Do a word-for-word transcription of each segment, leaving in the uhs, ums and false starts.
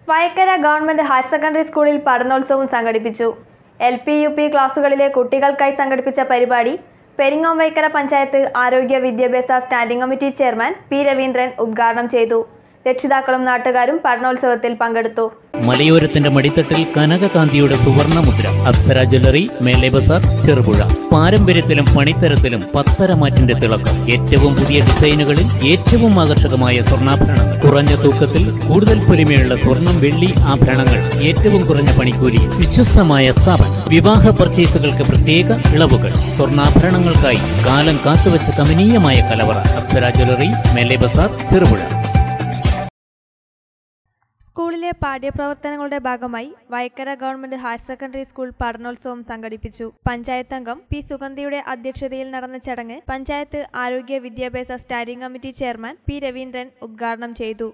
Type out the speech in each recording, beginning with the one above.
Vayakkara government higher secondary സ്കൂളിൽ പഠനോത്സവം സംഘടിപ്പിച്ചു. എൽ പി യു പി ക്ലാസുകളിലെ കുട്ടികൾക്കായി സംഘടിപ്പിച്ച പരിപാടി പെരിങ്ങോം വൈക്കര പഞ്ചായത്ത് ആരോഗ്യ വിദ്യാഭ്യാസ standing committee chairman P Raveendran ഉദ്ഘാടനം ചെയ്തു. രക്ഷിതാക്കളും നാട്ടുകാരും പഠനോത്സവത്തിൽ പങ്കെടുത്തു. മലയോരത്തിന്റെ മടിത്തട്ടിൽ കനകകാന്തിയുടെ സുവർണമുദ്ര. അപ്സര ജ്വല്ലറി, മേലെ ബസാർ, ചെറുപുഴ. പാരമ്പര്യത്തിലും പണിത്തരത്തിലും പത്തരമാറ്റിന്റെ തിളക്കം. ഏറ്റവും പുതിയ ഡിസൈനുകളിൽ ഏറ്റവും ആകർഷകമായ സ്വർണ്ണാഭരണങ്ങൾ. കുറഞ്ഞ തൂക്കത്തിൽ കൂടുതൽ പൊലിമയുള്ള സ്വർണം, വെള്ളി ആഭരണങ്ങൾ. ഏറ്റവും കുറഞ്ഞ പണിക്കൂലി. വിശ്വസ്തമായ സ്ഥാപനം. വിവാഹ പർച്ചേസുകൾക്ക് പ്രത്യേക ഇളവുകൾ. സ്വർണ്ണാഭരണങ്ങൾക്കായി കാലം കാത്തുവച്ച കമനീയമായ കലവറ. അപ്സര ജ്വല്ലറി, മേലെ ബസാർ, ചെറുപുഴ. സ്കൂളിലെ പാഠ്യപ്രവർത്തനങ്ങളുടെ ഭാഗമായി Vayakkara government higher secondary school പഠനോത്സവം സംഘടിപ്പിച്ചു. പഞ്ചായത്ത് അംഗം പി സുഗന്ധിയുടെ അധ്യക്ഷതയിൽ നടന്ന ചടങ്ങ് പഞ്ചായത്ത് ആരോഗ്യ വിദ്യാഭ്യാസ standing committee chairman P Raveendran ഉദ്ഘാടനം ചെയ്തു.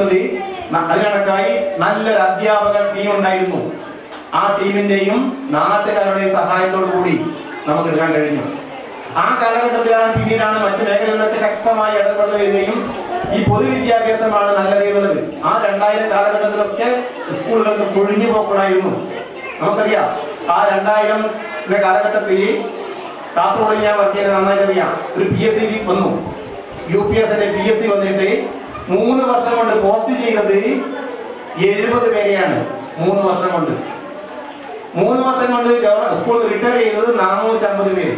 നല്ലൊരു അധ്യാപക ടീം ഉണ്ടായിരുന്നു. ആ ടീമിന്റെയും നാട്ടുകാരുടെയും സഹായത്തോടു കൂടി നമുക്ക് എടുക്കാൻ കഴിഞ്ഞു. ആ കാലഘട്ടത്തിലാണ് പിന്നീടാണ് മറ്റു മേഖലകളിലൊക്കെ ശക്തമായി ഇടപെടൽ വരികയും ഈ പൊതുവിദ്യാഭ്യാസമാണ് നല്ലതെന്നുള്ളത്. ആ രണ്ടായിരം കാലഘട്ടത്തിലൊക്കെ സ്കൂളുകൾക്ക് കൊഴിഞ്ഞു പോക്കുണ്ടായിരുന്നു. നമുക്കറിയാം, ആ രണ്ടായിരം കാലഘട്ടത്തിൽ കാസർഗോഡ് ഞാൻ വർക്ക് ചെയ്ത് നന്നായിട്ട് അറിയാം. ഒരു പി എസ് സി വന്നു. U P S P S C വന്നിട്ട് മൂന്ന് വർഷം കൊണ്ട് പോസ്റ്റ് ചെയ്തത് എഴുപത് പേരെയാണ്. മൂന്ന് വർഷം കൊണ്ട് മൂന്ന് വർഷം കൊണ്ട് സ്കൂൾ റിട്ടയർ ചെയ്തത് നാനൂറ്റമ്പത് പേര്.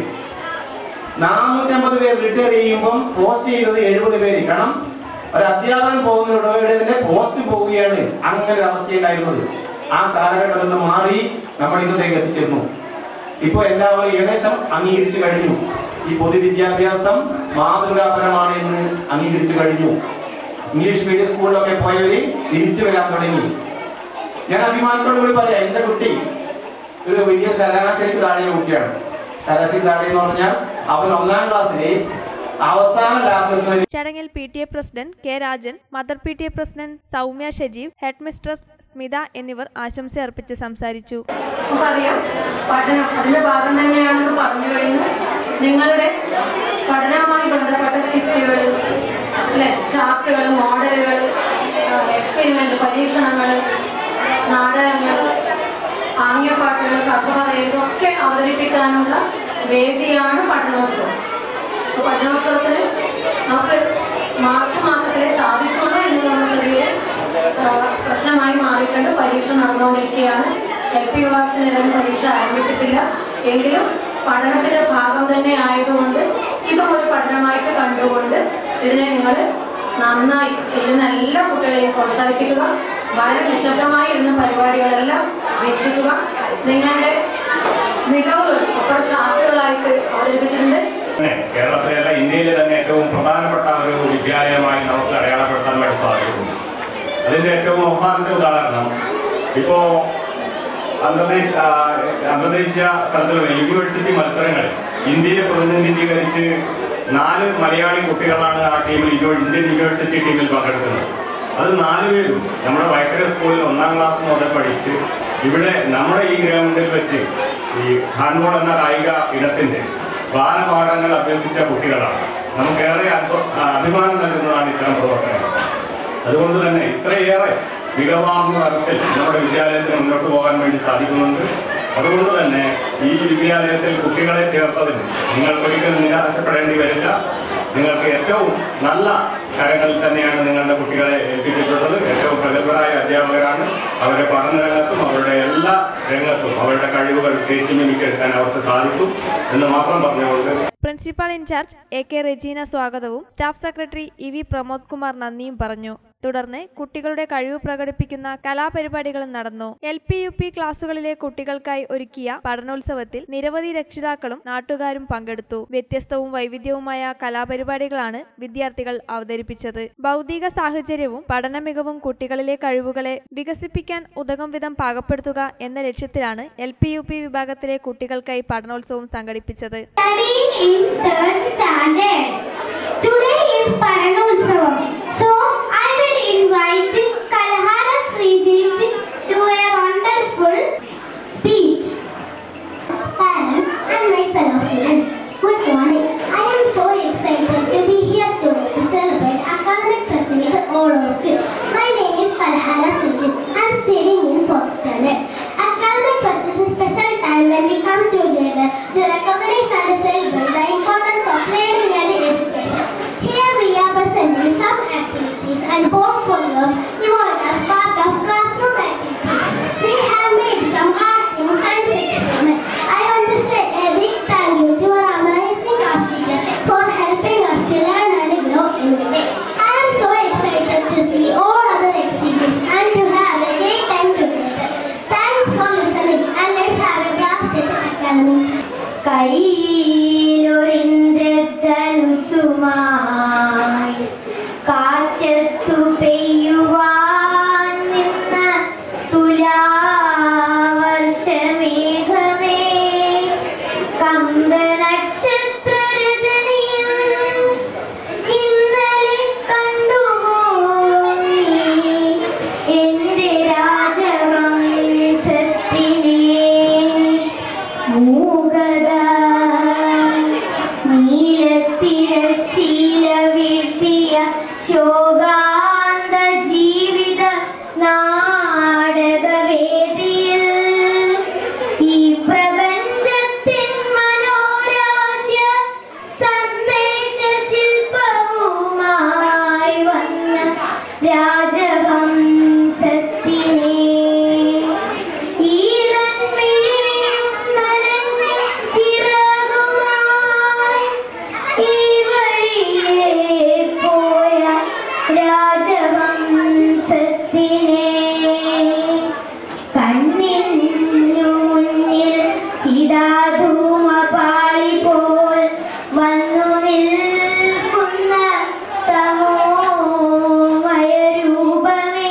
നാനൂറ്റമ്പത് പേര് റിട്ടയർ ചെയ്യുമ്പം പോസ്റ്റ് ചെയ്തത് എഴുപത് പേര്. കാരണം ഒരു അധ്യാപകൻ പോകുന്ന ഇടവേളയിൽ തന്നെ പോസ്റ്റ് പോവുകയാണ്. അങ്ങനെ ഒരു അവസ്ഥയുണ്ടായിരുന്നത്. ആ കാലഘട്ടത്തിൽ നിന്ന് മാറി നമ്മൾ ഇന്നത്തേക്ക് എത്തിച്ചേർന്നു. ഇപ്പൊ എല്ലാവരും ഏകദേശം അംഗീകരിച്ചു കഴിഞ്ഞു. ഈ പൊതുവിദ്യാഭ്യാസം മാതൃകാപരമാണ് എന്ന് അംഗീകരിച്ചു കഴിഞ്ഞു. ഇംഗ്ലീഷ് മീഡിയം സ്കൂളിലൊക്കെ പോയവര് തിരിച്ചു വരാൻ തുടങ്ങി. ഞാൻ അഭിമാനത്തോടു കൂടി പറയാം, എന്റെ കുട്ടി ഒരു വലിയ ശരാശരിക്ക് താഴെയുള്ള കുട്ടിയാണ്. ശരാശരി താഴെ എന്ന് പറഞ്ഞാൽ അവൻ ഒന്നാം ക്ലാസ്സിലെ അവസാന ലാഭത്തിൽ. ചടങ്ങിൽ P T A president K Rajan, mother P T A president Soumya Shajeev, headmistress Smitha എന്നിവർ ആശംസ അർപ്പിച്ച് സംസാരിച്ചു. നമുക്കറിയാം, പഠനം അതിന്റെ ഭാഗം തന്നെയാണെന്ന് പറഞ്ഞു കഴിഞ്ഞു. നിങ്ങളുടെ പഠനവുമായി ബന്ധപ്പെട്ട സ്കിറ്റുകൾ, അല്ലെ, ചാർട്ടുകൾ, മോഡലുകൾ, എക്സ്പെരിമെന്റ്, പരീക്ഷണങ്ങൾ, നാടകങ്ങൾ, ആംഗ്യപ്പാട്ടുകൾ, കഥ പറയുന്നതൊക്കെ അവതരിപ്പിക്കാനുള്ള വേദിയാണ് പഠനോത്സവം. പഠനോത്സവത്തിന് നമുക്ക് മാർച്ച് മാസത്തിലെ സാധിച്ചുള്ളൂ എന്നുള്ള ചെറിയ പ്രശ്നമായി മാറിയിട്ടുണ്ട്. പരീക്ഷ നടന്നുകൊണ്ടിരിക്കുകയാണ്. എൽ പി വിഭാഗത്തിന് ഏതായാലും പരീക്ഷ ആരംഭിച്ചിട്ടില്ല. എങ്കിലും പഠനത്തിന്റെ ഭാഗം തന്നെ ആയതുകൊണ്ട് ഇതും ഒരു പഠനമായിട്ട് കണ്ടുകൊണ്ട് ഇതിനെ നിങ്ങൾ നന്നായി ചെയ്യുന്ന എല്ലാ കുട്ടികളെയും പ്രോത്സാഹിപ്പിക്കുക. വളരെ നിശബ്ദമായി ഇരുന്ന പരിപാടികളെല്ലാം വീക്ഷിക്കുക. നിങ്ങളുടെ മികവുകൾ ഇപ്പോൾ ചാർട്ടുകളായിട്ട് അവതരിപ്പിച്ചിട്ടുണ്ട്. കേരളത്തിലല്ല, ഇന്ത്യയിലെ തന്നെ ഏറ്റവും പ്രധാനപ്പെട്ട ഒരു വിദ്യാലയമായി നമുക്ക് അടയാളപ്പെടുത്താൻ വേണ്ടി സാധിക്കുന്നു. അതിന്റെ ഏറ്റവും അവസാനത്തെ ഉദാഹരണം ഇപ്പോ അന്തർദേശീയ അന്തർദേശീയ തലത്തിലുള്ള യൂണിവേഴ്സിറ്റി മത്സരങ്ങൾ ഇന്ത്യയെ പ്രതിനിധീകരിച്ച് നാല് മലയാളി കുട്ടികളാണ് ആ ടീമിൽ, ഇന്ത്യൻ യൂണിവേഴ്സിറ്റി ടീമിൽ പങ്കെടുക്കുന്നത്. അത് നാലുപേരും നമ്മുടെ വയക്കര സ്കൂളിൽ ഒന്നാം ക്ലാസ് മുതൽ പഠിച്ച് ഇവിടെ നമ്മുടെ ഈ ഗ്രൗണ്ടിൽ വെച്ച് ഈ ഹാൻഡ്ബോൾ എന്ന കായിക ഇനത്തിന്റെ ബാലപാഠങ്ങൾ അഭ്യസിച്ച കുട്ടികളാണ്. നമുക്കേറെ അഭിമാനം നൽകുന്നതാണ് ഇത്തരം പ്രവർത്തനങ്ങൾ. അതുകൊണ്ട് തന്നെ ഇത്രയേറെ മികവാർന്ന തരത്തിൽ നമ്മുടെ വിദ്യാലയത്തിന് മുന്നോട്ട് പോകാൻ വേണ്ടി സാധിക്കുന്നുണ്ട്. അതുകൊണ്ട് തന്നെ ഈ വിദ്യാലയത്തിൽ കുട്ടികളെ ചേർത്തതിന് നിങ്ങൾക്കൊരിക്കലും നിരാശപ്പെടേണ്ടി വരില്ല. നിങ്ങൾക്ക് ഏറ്റവും നല്ല കാര്യങ്ങളിൽ തന്നെയാണ് നിങ്ങളുടെ കുട്ടികളെ ഏൽപ്പിച്ചിട്ടുള്ളത്. ഏറ്റവും പ്രഗത്ഭരായ അധ്യാപകരാണ്. അവരുടെ പഠന രംഗത്തും അവരുടെ എല്ലാ രംഗത്തും അവരുടെ കഴിവുകൾ തേച്ചു മിമിക്കെടുക്കാൻ അവർക്ക് സാധിക്കും എന്ന് മാത്രം പറഞ്ഞുകൊണ്ട് principal incharge A K Regina സ്വാഗതവും staff secretary E V Pramod Kumar നന്ദിയും പറഞ്ഞു. തുടർന്ന് കുട്ടികളുടെ കഴിവ് പ്രകടിപ്പിക്കുന്ന കലാപരിപാടികളും നടന്നു. എൽ പി യു പി ക്ലാസുകളിലെ കുട്ടികൾക്കായി ഒരുക്കിയ പഠനോത്സവത്തിൽ നിരവധി രക്ഷിതാക്കളും നാട്ടുകാരും പങ്കെടുത്തു. വ്യത്യസ്തവും വൈവിധ്യവുമായ കലാപരിപാടികളാണ് വിദ്യാർത്ഥികൾ അവതരിപ്പിച്ചത്. ഭൗതിക സാഹചര്യവും പഠന മികവും കുട്ടികളിലെ കഴിവുകളെ വികസിപ്പിക്കാൻ ഉതകും വിധം പാകപ്പെടുത്തുക എന്ന ലക്ഷ്യത്തിലാണ് എൽ പി യു പി വിഭാഗത്തിലെ കുട്ടികൾക്കായി പഠനോത്സവം സംഘടിപ്പിച്ചത്. Today is Padanotsavam, so I will invite Kalahara Srijit to a wonderful speech. Parents and my fellow students, good morning. I am so excited to be here today to celebrate academic festival with all of you. My name is Kalahara Srijit. I am ചിറകുമായി കാറ്റത്തു പെയ്യുവാൻ നിന്ന തുലാവർഷമേഘമേ കമ്പ്ര നക്ഷത്ര രചനയിൽ ഇന്നലെ കണ്ടുവോ നീ എന്റെ രാജവംശത്തിനെ മൂകത നീലത്തിരശീല വീഴ്ത്തിയ ശോകാന്ത ജീവിത നാടകവേദിയിൽ ഈ പ്രപഞ്ചത്തിൻ മനോരാജ്യ സന്ദേശ ശില്പവുമായി വന്ന രാജവംശത്തിനെ ഈറൻ മിഴിയും നനഞ്ഞ ചിറകുമായി ഈ വഴിയെ പോയ രാജവംശത്തിനെ കണ്ണിനു മുന്നിൽ ചിതാധൂമപാളി പോൽ വന്നു നിൽക്കുന്ന തമോമയ രൂപമേ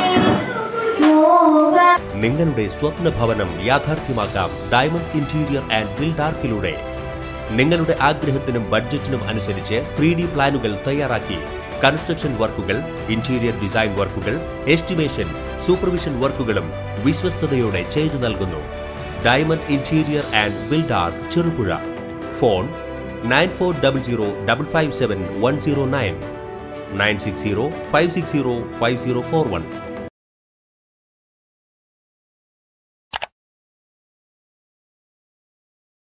മോഹ നിങ്ങളുടെ സ്വപ്ന ഭവനം യാഥാർത്ഥ്യമാക്കാം ഡയമണ്ട് ഇന്റീരിയർ ആൻഡ് ബിൽഡാർക്കിലൂടെ. നിങ്ങളുടെ ആഗ്രഹത്തിനും ബഡ്ജറ്റിനും അനുസരിച്ച് ത്രീ ഡി പ്ലാനുകൾ തയ്യാറാക്കി കൺസ്ട്രക്ഷൻ വർക്കുകൾ, ഇന്റീരിയർ ഡിസൈൻ വർക്കുകൾ, എസ്റ്റിമേഷൻ, സൂപ്പർവിഷൻ വർക്കുകളും വിശ്വസ്തയോടെ ചെയ്തു നൽകുന്നു. Diamond interior and Buildark Cherupuzha. Phone nine four double zero double five seven one zero nine nine six zero five six zero five zero four one.